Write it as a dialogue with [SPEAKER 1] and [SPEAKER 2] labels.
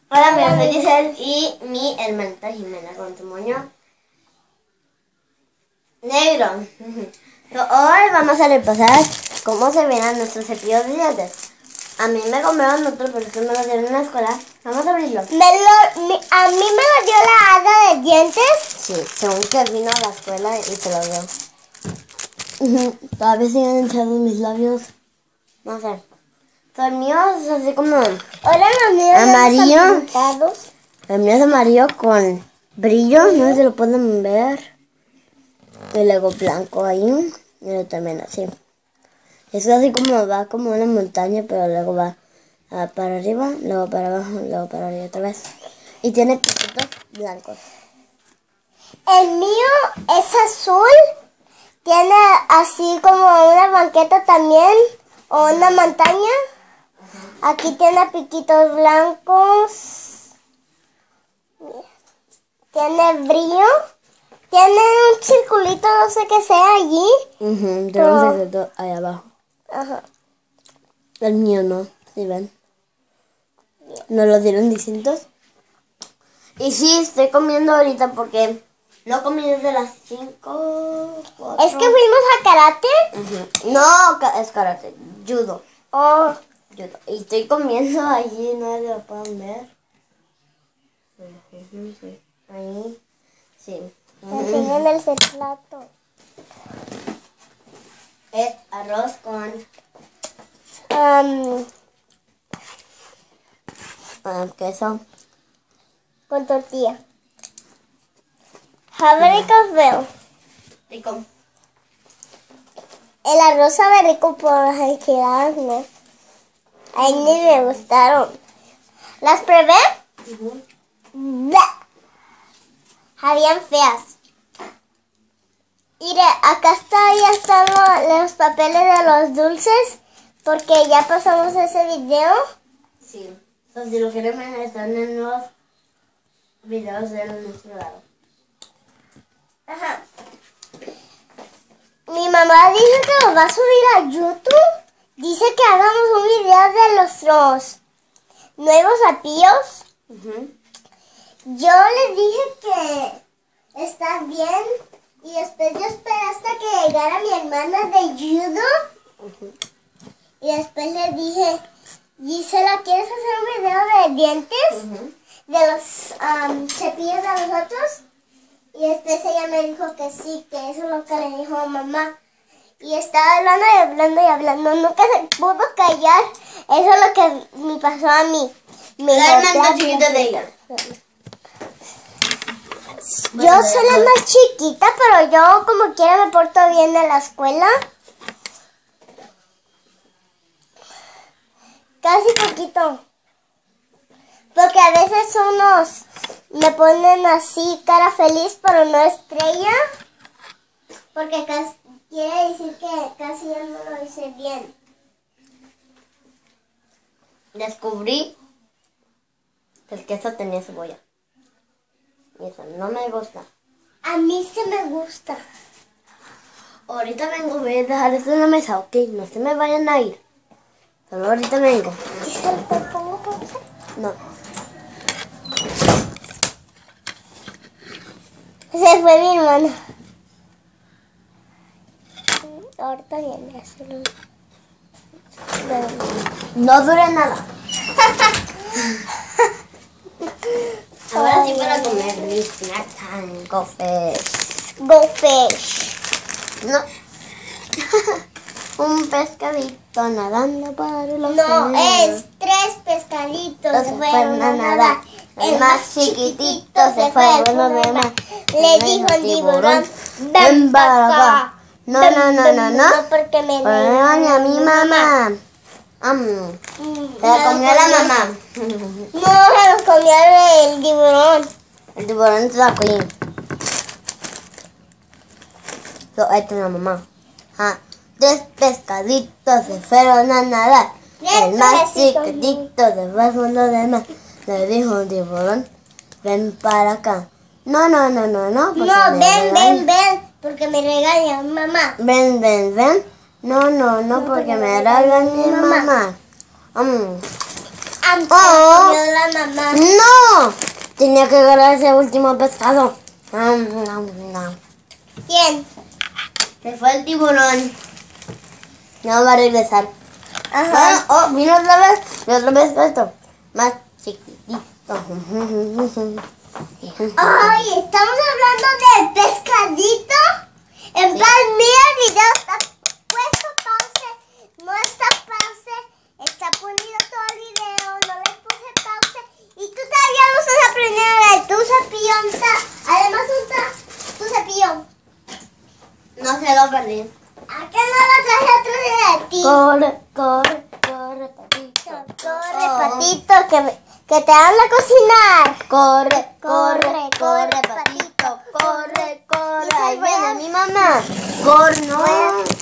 [SPEAKER 1] Hola, mi nombre es Giselle y mi hermanita Jimena con su moño negro. Hoy vamos a repasar cómo se ven nuestros cepillos de dientes. A mí me compraron otro, pero eso me lo dieron en la escuela. Vamos a abrirlo.
[SPEAKER 2] A mí me lo dio la hada de dientes.
[SPEAKER 1] Sí, según que vino a la escuela y se lo dio. Todavía siguen hinchados mis labios. No sé. El mío es así como
[SPEAKER 2] Ahora los míos
[SPEAKER 1] amarillo.
[SPEAKER 2] ya están pintados.
[SPEAKER 1] El mío es amarillo con brillo, no sé si lo pueden ver. Y luego blanco ahí. Y luego también así. Es así como va como una montaña, pero luego va para arriba, luego para abajo, luego para arriba otra vez. Y tiene piquitos blancos.
[SPEAKER 2] El mío es azul. Tiene así como una banqueta también. O una montaña. Aquí tiene piquitos blancos. Tiene brillo. Tiene un circulito, no sé qué sea allí.
[SPEAKER 1] Tiene un secreto ahí abajo.
[SPEAKER 2] Ajá.
[SPEAKER 1] El mío no, ¿sí ven? Nos lo dieron distintos. Y sí, estoy comiendo ahorita porque no comí desde las 5.
[SPEAKER 2] Es que fuimos a karate.
[SPEAKER 1] No, es karate, judo.
[SPEAKER 2] Oh.
[SPEAKER 1] Y estoy comiendo allí, no lo pueden ver. Ahí, sí.
[SPEAKER 2] Enseñan el plato.
[SPEAKER 1] Es arroz con queso.
[SPEAKER 2] Con tortilla. Sabe rico feo.
[SPEAKER 1] Rico.
[SPEAKER 2] El arroz sabe rico por las enchiladas, ¿no? A mí ni me gustaron. ¿Las probé? ¡Bleh! Habían feas. Mire, acá ya están los papeles de los dulces, porque ya pasamos ese video.
[SPEAKER 1] Sí. Entonces, si lo quieren ver, están en los videos de nuestro lado.
[SPEAKER 2] Ajá. Mi mamá dice que lo va a subir a YouTube. Dice que hagamos un video de nuestros nuevos cepillos. Yo les dije que está bien. Y después yo esperé hasta que llegara mi hermana de judo. Y después le dije, Gisela, ¿quieres hacer un video de dientes? De los cepillos de nosotros. Y después ella me dijo que sí, que eso es lo que le dijo a mamá. Y estaba hablando y hablando y hablando. Nunca se pudo callar. Eso es lo que me pasó a mí.
[SPEAKER 1] La hermana chiquita de ella.
[SPEAKER 2] Yo soy la más chiquita, pero yo como quiera me porto bien en la escuela. Casi poquito. Porque a veces unos me ponen así cara feliz, pero no estrella. Porque quiere decir que casi ya no lo hice bien.
[SPEAKER 1] Descubrí que el queso tenía cebolla. Y eso no me gusta.
[SPEAKER 2] A mí sí me gusta.
[SPEAKER 1] Ahorita vengo, voy a dejar esto en la mesa, ok. No se me vayan a ir. Solo ahorita vengo.
[SPEAKER 2] ¿Giselle, te pongo pausa?
[SPEAKER 1] No.
[SPEAKER 2] Se fue mi hermana. Ahorita viene.
[SPEAKER 1] No dura nada. Ahora sí para comer mi snack time. Go fish.
[SPEAKER 2] Go fish.
[SPEAKER 1] No. Un pescadito nadando para los
[SPEAKER 2] No, es 3 pescaditos se fueron a nadar. El más chiquitito se fue a los demás. Le dijo el tiburón, ven para acá.
[SPEAKER 1] No,
[SPEAKER 2] porque me
[SPEAKER 1] regaña a mi mamá. Se la comió la mamá.
[SPEAKER 2] No, se los comió el tiburón.
[SPEAKER 1] El tiburón se la comió. Ahí está la mamá. 3 pescaditos se fueron a nadar. El más chiquitito se fue a los demás. Le dijo el tiburón, ven para acá. No.
[SPEAKER 2] No, ven, porque me regaña mamá.
[SPEAKER 1] Ven. No, porque me regaña mi mamá.
[SPEAKER 2] comió la mamá.
[SPEAKER 1] ¡No! Tenía que agarrar ese último pescado.
[SPEAKER 2] ¿Quién?
[SPEAKER 1] Se fue el tiburón. No va a regresar.
[SPEAKER 2] Ajá.
[SPEAKER 1] Vino otra vez. Y otra vez esto. Más chiquitito.
[SPEAKER 2] Ay, estamos hablando del pescadito. En plan, mira el video, está puesto pause. No está pause. Está ponido todo el video. No le puse pause. Y tú todavía no estás aprendiendo de tu cepillo. Además, está tu cepillo.
[SPEAKER 1] No se lo perdí.
[SPEAKER 2] ¿A qué no lo traje atrás de ti?
[SPEAKER 1] Corre, corre, corre, patito.
[SPEAKER 2] Corre, patito, que te van a cocinar.
[SPEAKER 1] Corre, corre, corre, patito. Corre, corre.
[SPEAKER 2] Ahí
[SPEAKER 1] Ahí viene mi mamá. Corre, no.